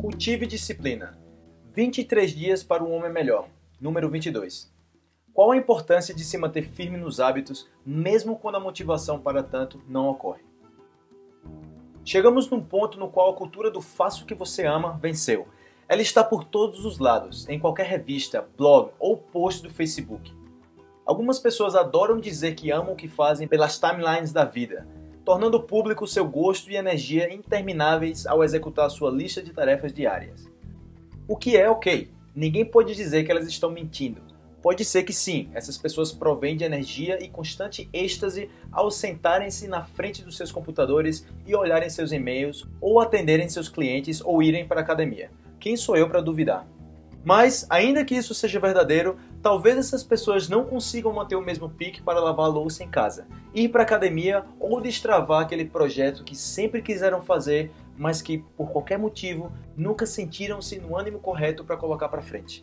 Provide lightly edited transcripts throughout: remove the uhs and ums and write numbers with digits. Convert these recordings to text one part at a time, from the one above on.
Cultive disciplina. 23 dias para um homem melhor. Número 22. Qual a importância de se manter firme nos hábitos, mesmo quando a motivação para tanto não ocorre? Chegamos num ponto no qual a cultura do faça o que você ama venceu. Ela está por todos os lados, em qualquer revista, blog ou post do Facebook. Algumas pessoas adoram dizer que amam o que fazem pelas timelines da vida, tornando público seu gosto e energia intermináveis ao executar sua lista de tarefas diárias. O que é ok, ninguém pode dizer que elas estão mentindo. Pode ser que sim, essas pessoas provêm de energia e constante êxtase ao sentarem-se na frente dos seus computadores e olharem seus e-mails, ou atenderem seus clientes ou irem para a academia. Quem sou eu para duvidar? Mas, ainda que isso seja verdadeiro, talvez essas pessoas não consigam manter o mesmo pique para lavar a louça em casa, ir para a academia ou destravar aquele projeto que sempre quiseram fazer, mas que, por qualquer motivo, nunca sentiram-se no ânimo correto para colocar para frente.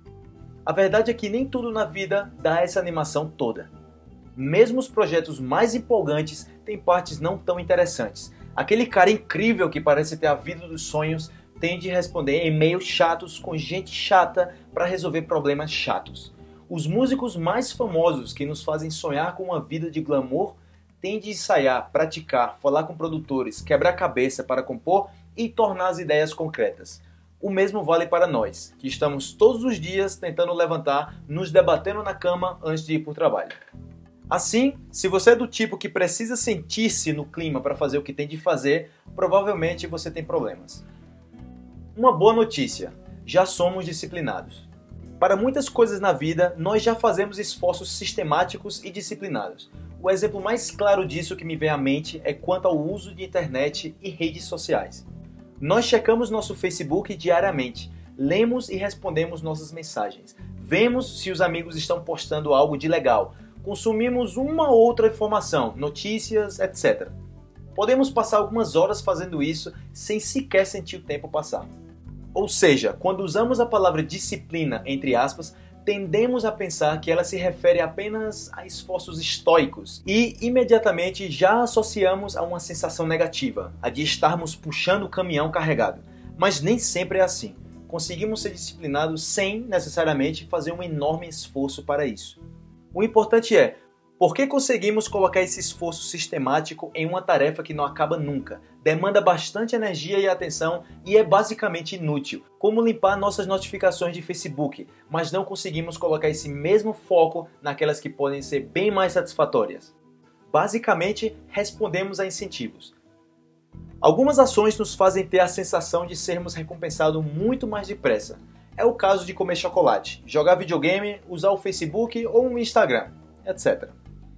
A verdade é que nem tudo na vida dá essa animação toda. Mesmo os projetos mais empolgantes têm partes não tão interessantes. Aquele cara incrível que parece ter a vida dos sonhos tem de responder e-mails chatos com gente chata para resolver problemas chatos. Os músicos mais famosos que nos fazem sonhar com uma vida de glamour têm de ensaiar, praticar, falar com produtores, quebrar cabeça para compor e tornar as ideias concretas. O mesmo vale para nós, que estamos todos os dias tentando levantar, nos debatendo na cama antes de ir para o trabalho. Assim, se você é do tipo que precisa sentir-se no clima para fazer o que tem de fazer, provavelmente você tem problemas. Uma boa notícia, já somos disciplinados. Para muitas coisas na vida, nós já fazemos esforços sistemáticos e disciplinados. O exemplo mais claro disso que me vem à mente é quanto ao uso de internet e redes sociais. Nós checamos nosso Facebook diariamente, lemos e respondemos nossas mensagens, vemos se os amigos estão postando algo de legal, consumimos uma ou outra informação, notícias, etc. Podemos passar algumas horas fazendo isso sem sequer sentir o tempo passar. Ou seja, quando usamos a palavra disciplina, entre aspas, tendemos a pensar que ela se refere apenas a esforços estoicos e imediatamente já associamos a uma sensação negativa, a de estarmos puxando o caminhão carregado. Mas nem sempre é assim. Conseguimos ser disciplinados sem necessariamente fazer um enorme esforço para isso. O importante é, por que conseguimos colocar esse esforço sistemático em uma tarefa que não acaba nunca, demanda bastante energia e atenção e é basicamente inútil, como limpar nossas notificações de Facebook, mas não conseguimos colocar esse mesmo foco naquelas que podem ser bem mais satisfatórias? Basicamente, respondemos a incentivos. Algumas ações nos fazem ter a sensação de sermos recompensados muito mais depressa. É o caso de comer chocolate, jogar videogame, usar o Facebook ou o Instagram, etc.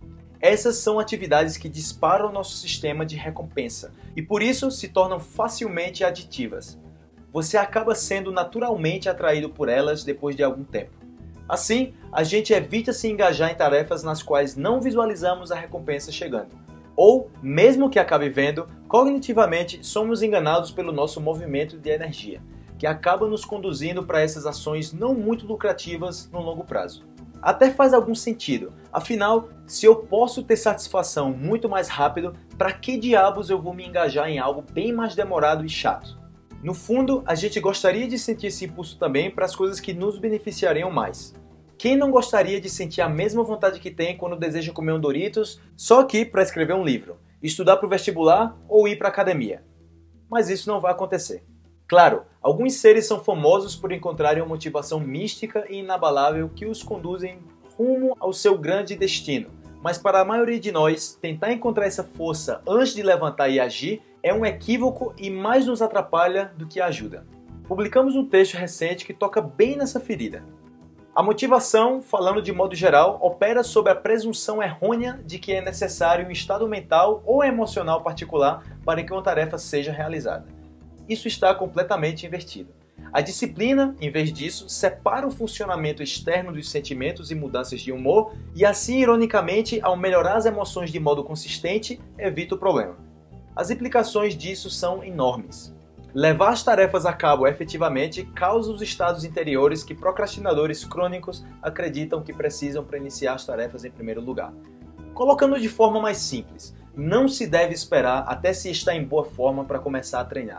Essas são atividades que disparam nosso sistema de recompensa e por isso se tornam facilmente aditivas. Você acaba sendo naturalmente atraído por elas depois de algum tempo. Assim, a gente evita se engajar em tarefas nas quais não visualizamos a recompensa chegando. Ou, mesmo que acabe vendo, cognitivamente somos enganados pelo nosso movimento de energia, que acaba nos conduzindo para essas ações não muito lucrativas no longo prazo. Até faz algum sentido, afinal, se eu posso ter satisfação muito mais rápido, para que diabos eu vou me engajar em algo bem mais demorado e chato? No fundo, a gente gostaria de sentir esse impulso também para as coisas que nos beneficiariam mais. Quem não gostaria de sentir a mesma vontade que tem quando deseja comer um Doritos, só que para escrever um livro, estudar para o vestibular ou ir para a academia? Mas isso não vai acontecer. Claro, alguns seres são famosos por encontrarem uma motivação mística e inabalável que os conduzem rumo ao seu grande destino. Mas para a maioria de nós, tentar encontrar essa força antes de levantar e agir é um equívoco e mais nos atrapalha do que ajuda. Publicamos um texto recente que toca bem nessa ferida. A motivação, falando de modo geral, opera sob a presunção errônea de que é necessário um estado mental ou emocional particular para que uma tarefa seja realizada. Isso está completamente invertido. A disciplina, em vez disso, separa o funcionamento externo dos sentimentos e mudanças de humor e assim, ironicamente, ao melhorar as emoções de modo consistente, evita o problema. As implicações disso são enormes. Levar as tarefas a cabo efetivamente causa os estados interiores que procrastinadores crônicos acreditam que precisam para iniciar as tarefas em primeiro lugar. Colocando de forma mais simples, não se deve esperar até se estar em boa forma para começar a treinar.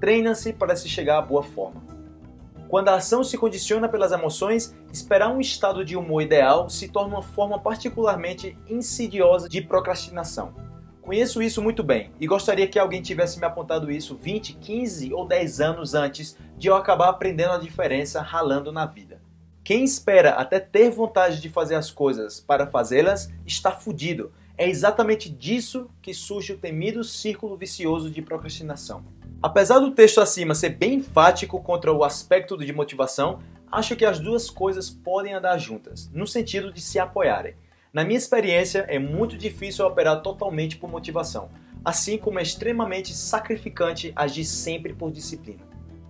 Treina-se para se chegar à boa forma. Quando a ação se condiciona pelas emoções, esperar um estado de humor ideal se torna uma forma particularmente insidiosa de procrastinação. Conheço isso muito bem e gostaria que alguém tivesse me apontado isso 20, 15 ou 10 anos antes de eu acabar aprendendo a diferença ralando na vida. Quem espera até ter vontade de fazer as coisas para fazê-las está fudido. É exatamente disso que surge o temido círculo vicioso de procrastinação. Apesar do texto acima ser bem enfático contra o aspecto de motivação, acho que as duas coisas podem andar juntas, no sentido de se apoiarem. Na minha experiência, é muito difícil operar totalmente por motivação, assim como é extremamente sacrificante agir sempre por disciplina.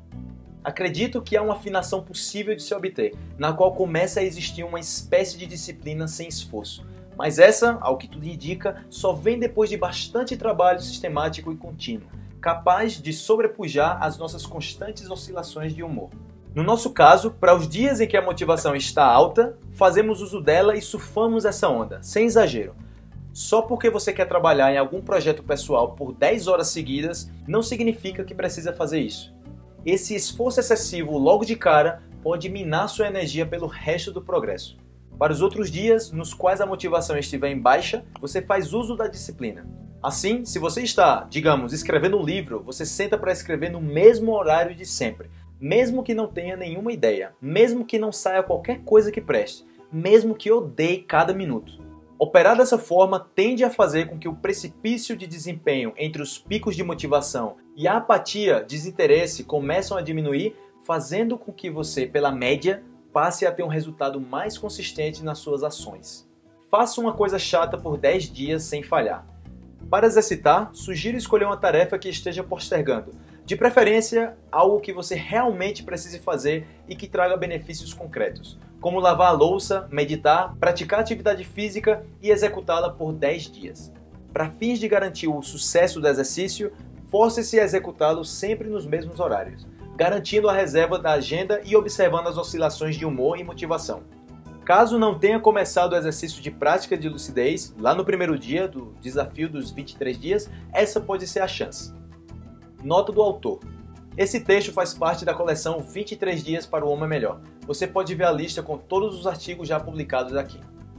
Acredito que há uma afinação possível de se obter, na qual começa a existir uma espécie de disciplina sem esforço. Mas essa, ao que tudo indica, só vem depois de bastante trabalho sistemático e contínuo, capaz de sobrepujar as nossas constantes oscilações de humor. No nosso caso, para os dias em que a motivação está alta, fazemos uso dela e surfamos essa onda, sem exagero. Só porque você quer trabalhar em algum projeto pessoal por 10 horas seguidas, não significa que precisa fazer isso. Esse esforço excessivo logo de cara pode minar sua energia pelo resto do progresso. Para os outros dias, nos quais a motivação estiver em baixa, você faz uso da disciplina. Assim, se você está, digamos, escrevendo um livro, você senta para escrever no mesmo horário de sempre, mesmo que não tenha nenhuma ideia, mesmo que não saia qualquer coisa que preste, mesmo que odeie cada minuto. Operar dessa forma tende a fazer com que o precipício de desempenho entre os picos de motivação e a apatia, desinteresse começam a diminuir, fazendo com que você, pela média, passe a ter um resultado mais consistente nas suas ações. Faça uma coisa chata por 10 dias sem falhar. Para exercitar, sugiro escolher uma tarefa que esteja postergando, de preferência algo que você realmente precise fazer e que traga benefícios concretos, como lavar a louça, meditar, praticar atividade física e executá-la por 10 dias. Para fins de garantir o sucesso do exercício, force-se a executá-lo sempre nos mesmos horários, garantindo a reserva da agenda e observando as oscilações de humor e motivação. Caso não tenha começado o exercício de prática de lucidez, lá no primeiro dia do desafio dos 23 dias, essa pode ser a chance. Nota do autor. Esse texto faz parte da coleção 23 dias para o homem melhor. Você pode ver a lista com todos os artigos já publicados aqui.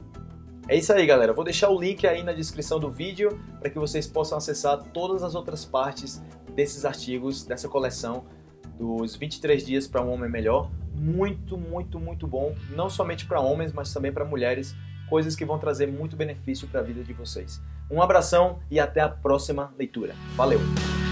É isso aí, galera. Vou deixar o link aí na descrição do vídeo para que vocês possam acessar todas as outras partes desses artigos, dessa coleção dos 23 dias para um homem melhor. Muito, muito, muito bom, não somente para homens, mas também para mulheres, coisas que vão trazer muito benefício para a vida de vocês. Um abração e até a próxima leitura. Valeu!